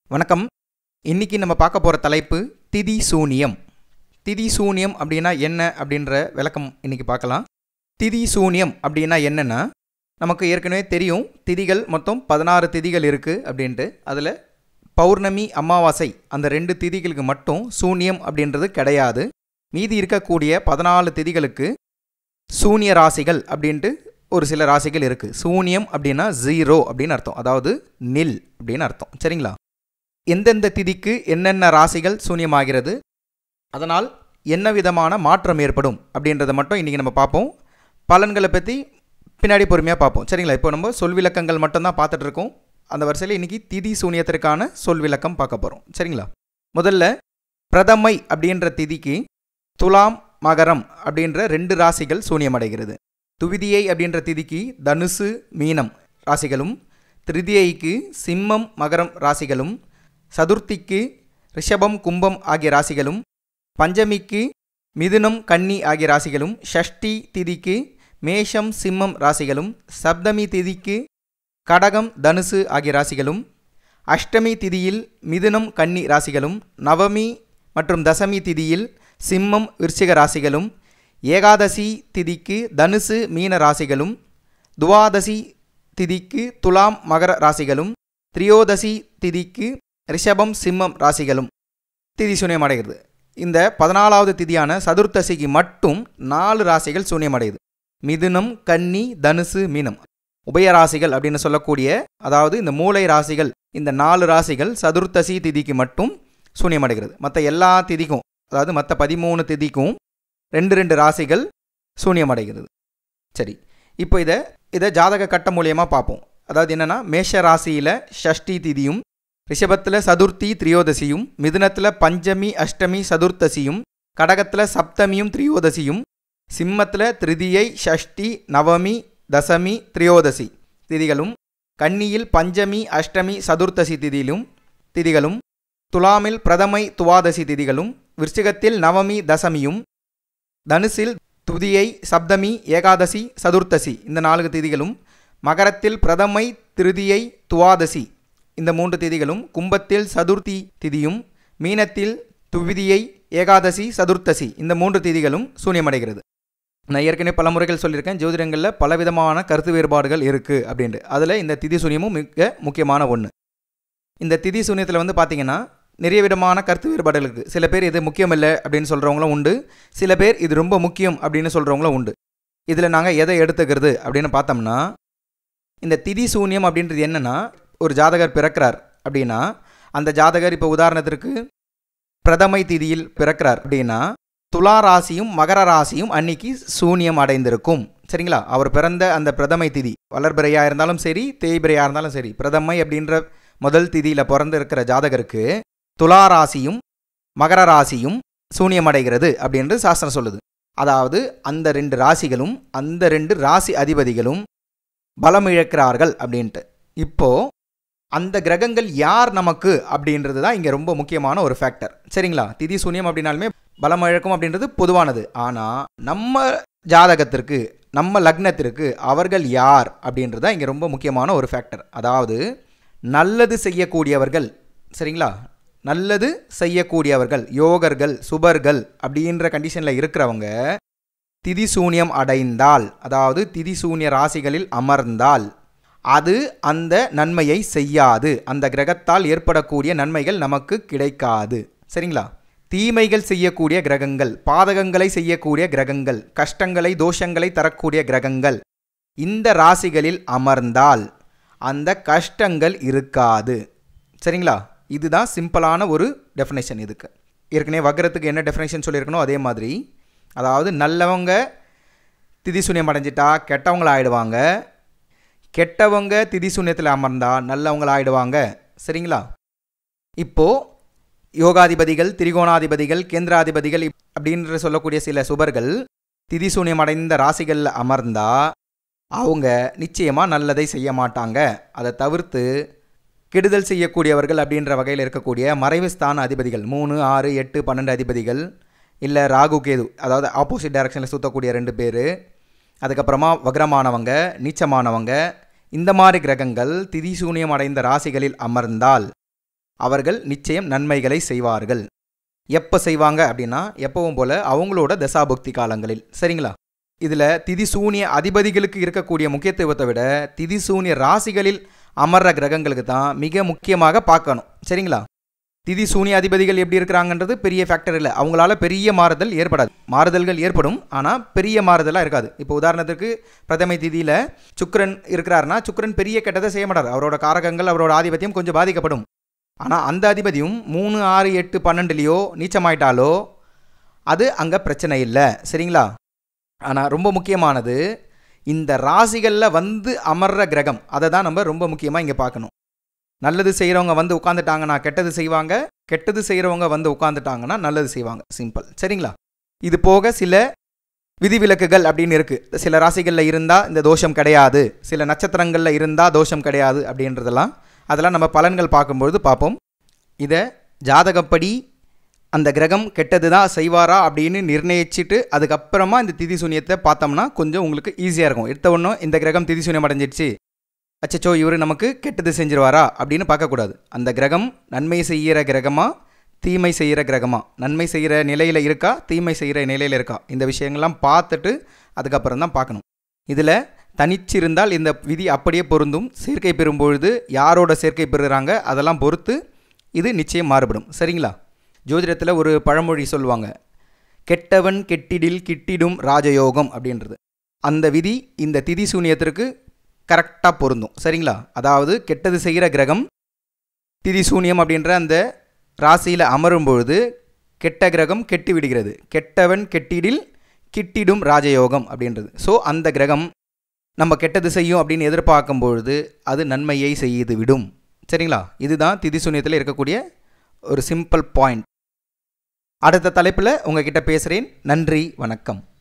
வணக்கம். இன்னைக்கு நம்ம பார்க்க போகிற தலைப்பு திதி சூனியம். திதி சூனியம் அப்படின்னா என்ன அப்படின்ற விளக்கம் இன்னைக்கு பார்க்கலாம். திதி சூனியம் அப்படின்னா என்னென்னா, நமக்கு ஏற்கனவே தெரியும் திதிகள் மொத்தம் 16 திதிகள் இருக்குது அப்படின்ட்டு. அதில் பௌர்ணமி அமாவாசை அந்த 2 திதிகளுக்கு மட்டும் சூனியம் அப்படின்றது கிடையாது. மீதி இருக்கக்கூடிய 14 திதிகளுக்கு சூனிய ராசிகள் அப்படின்ட்டு ஒரு சில ராசிகள் இருக்குது. சூனியம் அப்படின்னா 0 அப்படின்னு அர்த்தம், அதாவது நில் அப்படின்னு அர்த்தம். சரிங்களா? எந்தெந்த திதிக்கு என்னென்ன ராசிகள் சூன்யமாகிறது, அதனால் என்ன விதமான மாற்றம் ஏற்படும் அப்படின்றத மட்டும் இன்றைக்கி நம்ம பார்ப்போம். பலன்களை பற்றி பின்னாடி பொறுமையாக பார்ப்போம். சரிங்களா? இப்போ நம்ம சொல் விளக்கங்கள் மட்டும்தான் பார்த்துட்ருக்கோம். அந்த வரிசையில் இன்றைக்கி திதி சூனியத்திற்கான சொல் விளக்கம் பார்க்க போகிறோம். சரிங்களா? முதல்ல பிரதமை அப்படின்ற திதிக்கு துலாம் மகரம் அப்படின்ற 2 ராசிகள் சூன்யமடைகிறது. துவிதியை அப்படின்ற திதிக்கு தனுசு மீனம் ராசிகளும், திருதியைக்கு சிம்மம் மகரம் ராசிகளும், சதுர்த்திக்கு ரிஷபம் கும்பம் ஆகிய ராசிகளும், பஞ்சமிக்கு மிதுனம் கன்னி ஆகிய ராசிகளும், ஷஷ்டி திதிக்கு மேஷம் சிம்மம் ராசிகளும், சப்தமி திதிக்கு கடகம் தனுசு ஆகிய ராசிகளும், அஷ்டமி திதியில் மிதுனம் கன்னி ராசிகளும், நவமி மற்றும் தசமி திதியில் சிம்மம் விருச்சிக ராசிகளும், ஏகாதசி திதிக்கு தனுசு மீன ராசிகளும், துவாதசி திதிக்கு துலாம் மகர ராசிகளும், திரியோதசி திதிக்கு ரிஷபம் சிம்மம் ராசிகளும் திதி சூன்யமடைகிறது. இந்த 14வது திதியான சதுர்த்தசிக்கு மட்டும் 4 ராசிகள் சூன்யமடையுது. மிதுனம் கன்னி தனுசு மீனம் உபயராசிகள் அப்படின்னு சொல்லக்கூடிய, அதாவது இந்த மூளை ராசிகள், இந்த 4 ராசிகள் சதுர்த்தசி திதிக்கு மட்டும் சூன்யமடைகிறது. மற்ற எல்லா திதிக்கும், அதாவது மற்ற 13 திதிக்கும் 2 ராசிகள் சூன்யமடைகிறது. சரி, இப்போ இதை ஜாதக கட்டம் மூலியமாக பார்ப்போம். அதாவது என்னென்னா, மேஷ ராசியில் ஷஷ்டி திதியும், ரிஷபத்தில் சதுர்த்தி திரியோதசியும், மிதுனத்தில் பஞ்சமி அஷ்டமி சதுர்த்தசியும், கடகத்தில் சப்தமியும் திரியோதசியும், சிம்மத்தில் திருதியை ஷஷ்டி நவமி தசமி திரியோதசி திதிகளும், கன்னியில் பஞ்சமி அஷ்டமி சதுர்த்தசி திதிகளும், துலாமில் பிரதமை துவாதசி திதிகளும், விருச்சிகத்தில் நவமி தசமியும், தனுசில் துதியை சப்தமி ஏகாதசி சதுர்த்தசி இந்த 4 திதிகளும், மகரத்தில் பிரதமை திருதியை துவாதசி இந்த 3 திதிகளும், கும்பத்தில் சதுர்த்தி திதியும், மீனத்தில் துவிதியை ஏகாதசி சதுர்த்தசி இந்த 3 திதிகளும் சூன்யமடைகிறது. நான் ஏற்கனவே பல முறைகள் சொல்லியிருக்கேன், ஜோதிடங்களில் பலவிதமான கருத்து வேறுபாடுகள் இருக்குது அப்படின்ட்டு. அதில் இந்த திதி சூன்யமும் மிக முக்கியமான ஒன்று. இந்த திதி சூன்யத்தில் பார்த்தீங்கன்னா நிறைய விதமான கருத்து வேறுபாடுகள் இருக்குது. சில பேர் இது முக்கியம் இல்லை அப்படின்னு சொல்கிறவங்களும் உண்டு, சில பேர் இது ரொம்ப முக்கியம் அப்படின்னு சொல்கிறவங்களும் உண்டு. இதில் நாங்கள் எதை எடுத்துக்கிறது அப்படின்னு பார்த்தோம்னா, இந்த திதி சூன்யம் அப்படின்றது என்னென்னா, ஒரு ஜாதகர் பிறக்கிறார் அப்படின்னா, அந்த ஜாதகர் இப்போ உதாரணத்திற்கு பிரதமை திதியில் பிறக்கிறார் அப்படின்னா, துலா ராசியும் மகர ராசியும் அன்னைக்கு சூன்யம் அடைந்திருக்கும். சரிங்களா? அவர் பிறந்த அந்த பிரதமை திதி வளர்பிறையாக இருந்தாலும் சரி, தேய்பிறையாக இருந்தாலும் சரி, பிரதமை அப்படின்ற முதல் திதியில் பிறந்து இருக்கிற ஜாதகருக்கு துலா ராசியும் மகர ராசியும் சூன்யமடைகிறது அப்படின்றது சாஸ்திரம் சொல்லுது. அதாவது அந்த 2 ராசிகளும் அந்த 2 ராசி அதிபதிகளும் பலம் இழக்கிறார்கள் அப்படின்ட்டு. இப்போது அந்த கிரகங்கள் யார் நமக்கு அப்படின்றது தான் இங்கே ரொம்ப முக்கியமான ஒரு ஃபேக்டர். சரிங்களா? திதி சூன்யம் அப்படின்னாலுமே பலம் இழக்கும் அப்படின்றது பொதுவானது. ஆனால் நம்ம ஜாதகத்திற்கு, நம்ம லக்னத்திற்கு அவர்கள் யார் அப்படின்றது தான் இங்கே ரொம்ப முக்கியமான ஒரு ஃபேக்டர். அதாவது நல்லது செய்யக்கூடியவர்கள், சரிங்களா, நல்லது செய்யக்கூடியவர்கள், யோகர்கள் சுபர்கள் அப்படின்ற கண்டிஷனில் இருக்கிறவங்க திதி சூன்யம் அடைந்தால், அதாவது திதி சூன்ய ராசிகளில் அமர்ந்தால் அது அந்த நன்மையை செய்யாது. அந்த கிரகத்தால் ஏற்படக்கூடிய நன்மைகள் நமக்கு கிடைக்காது. சரிங்களா? தீமைகள் செய்யக்கூடிய கிரகங்கள், பாதகங்களை செய்யக்கூடிய கிரகங்கள், கஷ்டங்களை தோஷங்களை தரக்கூடிய கிரகங்கள் இந்த ராசிகளில் அமர்ந்தால் அந்த கஷ்டங்கள் இருக்காது. சரிங்களா? இதுதான் சிம்பிளான ஒரு டெஃபினேஷன். இதுக்கு ஏற்கனவே வக்ரத்துக்கு என்ன டெஃபினேஷன் சொல்லியிருக்கணும் அதே மாதிரி, அதாவது நல்லவங்க திதி சூன்யம் அடைஞ்சிட்டா கெட்டவங்கள ஆயிடுவாங்க, கெட்டவங்க திதி சூன்யத்தில் அமர்ந்தா நல்லவங்கள ஆயிடுவாங்க. சரிங்களா? இப்போது யோகாதிபதிகள், திரிகோணாதிபதிகள், கேந்திராதிபதிகள் அப்படின்ற சொல்லக்கூடிய சில சுபர்கள் திதி சூன்யம் அடைந்த ராசிகளில் அமர்ந்தா அவங்க நிச்சயமாக நல்லதை செய்ய மாட்டாங்க. அதை தவிர்த்து கெடுதல் செய்யக்கூடியவர்கள் அப்படின்ற வகையில் இருக்கக்கூடிய மறைவு ஸ்தான அதிபதிகள் 3, 6, 8, 12 அதிபதிகள், இல்லை ராகு கேது, அதாவது ஆப்போசிட் டைரக்ஷனில் சுற்றக்கூடிய 2 பேர், அதுக்கப்புறமா வக்ரமானவங்க, நீச்சமானவங்க, இந்த மாதிரி கிரகங்கள் திதி சூன்யம் அடைந்த ராசிகளில் அமர்ந்தால் அவர்கள் நிச்சயம் நன்மைகளை செய்வார்கள். எப்போ செய்வாங்க அப்படின்னா எப்பவும் போல் அவங்களோட தசாபுக்தி காலங்களில். சரிங்களா? இதில் திதிசூனிய அதிபதிகளுக்கு இருக்கக்கூடிய முக்கியத்துவத்தை விட திதிசூனிய ராசிகளில் அமர்ற கிரகங்களுக்கு தான் மிக முக்கியமாக பார்க்கணும். சரிங்களா? திதிசூனிய அதிபதிகள் எப்படி இருக்கிறாங்கன்றது பெரிய ஃபேக்டர் இல்லை. அவங்களால பெரிய மாறுதல் ஏற்படாது. மாறுதல்கள் ஏற்படும், ஆனால் பெரிய மாறுதலாக இருக்காது. இப்போ உதாரணத்துக்கு பிரதமை திதியில் சுக்கிரன் இருக்கிறாருன்னா சுக்கிரன் பெரிய கெட்டதை செய்ய மாட்டார். அவரோட காரகங்கள் அவரோட ஆதிபத்தியம் கொஞ்சம் பாதிக்கப்படும். ஆனால் அந்த அதிபதியும் 3, 6, 8, 12லையோ நீச்சமாயிட்டாலோ அது அங்கே பிரச்சனை இல்லை. சரிங்களா? ஆனால் ரொம்ப முக்கியமானது இந்த ராசிகளில் வந்து அமர்ற கிரகம். அதை தான் நம்ம ரொம்ப முக்கியமாக இங்கே பார்க்கணும். நல்லது செய்கிறவங்க வந்து உட்காந்துட்டாங்கன்னா கெட்டது செய்வாங்க, கெட்டது செய்கிறவங்க வந்து உட்காந்துட்டாங்கன்னா நல்லது செய்வாங்க. சிம்பிள். சரிங்களா? இது போக சில விதிவிலக்குகள் அப்படின்னு இருக்குது. சில ராசிகளில் இருந்தால் இந்த தோஷம் கிடையாது, சில நட்சத்திரங்களில் இருந்தால் தோஷம் கிடையாது அப்படின்றதெல்லாம் அதெல்லாம் நம்ம பலன்கள் பார்க்கும்பொழுது பார்ப்போம். இதை ஜாதகப்படி அந்த கிரகம் கெட்டது தான் செய்வாரா அப்படின்னு நிர்ணயிச்சுட்டு அதுக்கப்புறமா இந்த திதி சூன்யத்தை பார்த்தோம்னா கொஞ்சம் உங்களுக்கு ஈஸியாக இருக்கும். எடுத்த ஒன்றும் இந்த கிரகம் திதி சூன்யம் அடைஞ்சிடுச்சு, அச்சச்சோ இவர் நமக்கு கெட்டது செஞ்சிருவாரா அப்படின்னு பார்க்கக்கூடாது. அந்த கிரகம் நன்மை செய்கிற கிரகமா தீமை செய்கிற கிரகமா, நன்மை செய்கிற நிலையில் இருக்கா தீமை செய்கிற நிலையில் இருக்கா, இந்த விஷயங்கள்லாம் பார்த்துட்டு அதுக்கப்புறம் தான் பார்க்கணும். இதில் தனிச்சிருந்தால் இந்த விதி அப்படியே பொருந்தும். சேர்க்கை பெறும்பொழுது யாரோட சேர்க்கை பெறுகிறாங்க அதெல்லாம் பொறுத்து இது நிச்சயம் மாறுபடும். சரிங்களா? ஜோதிடத்தில் ஒரு பழமொழி சொல்லுவாங்க, கெட்டவன் கெட்டிடில் கிட்டிடும் ராஜயோகம் அப்படின்றது. அந்த விதி இந்த திதி சூன்யத்திற்கு கரெக்டாக பொருந்தும். சரிங்களா? அதாவது கெட்டது செய்கிற கிரகம் திதி சூன்யம் அப்படின்ற அந்த ராசியில் அமரும் பொழுது கெட்ட கிரகம் கெட்டு விடுகிறது. கெட்டவன் கெட்டிடில் கிட்டிடும் ராஜயோகம் அப்படின்றது. ஸோ அந்த கிரகம் நம்ம கெட்டது செய்யும் அப்படின்னு எதிர்பார்க்கும் பொழுது அது நன்மையை செய்து விடும். சரிங்களா? இதுதான் திதி சூன்யத்தில் இருக்கக்கூடிய ஒரு சிம்பிள் பாயிண்ட். அடுத்த தலைப்பில் உங்ககிட்ட பேசுகிறேன். நன்றி, வணக்கம்.